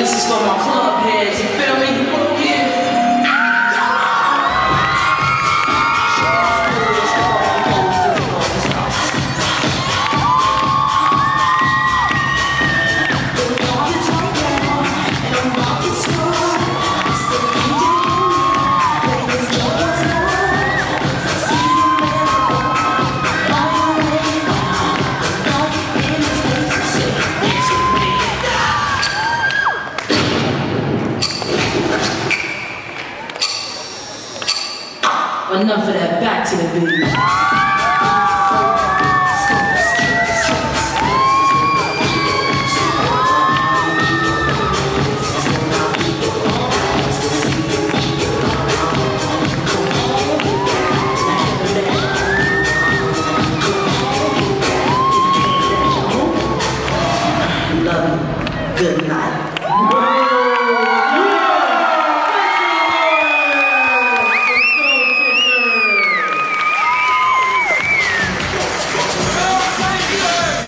This is for my club heads, you feel me? Enough of that, back to the beat. Love you. Good night.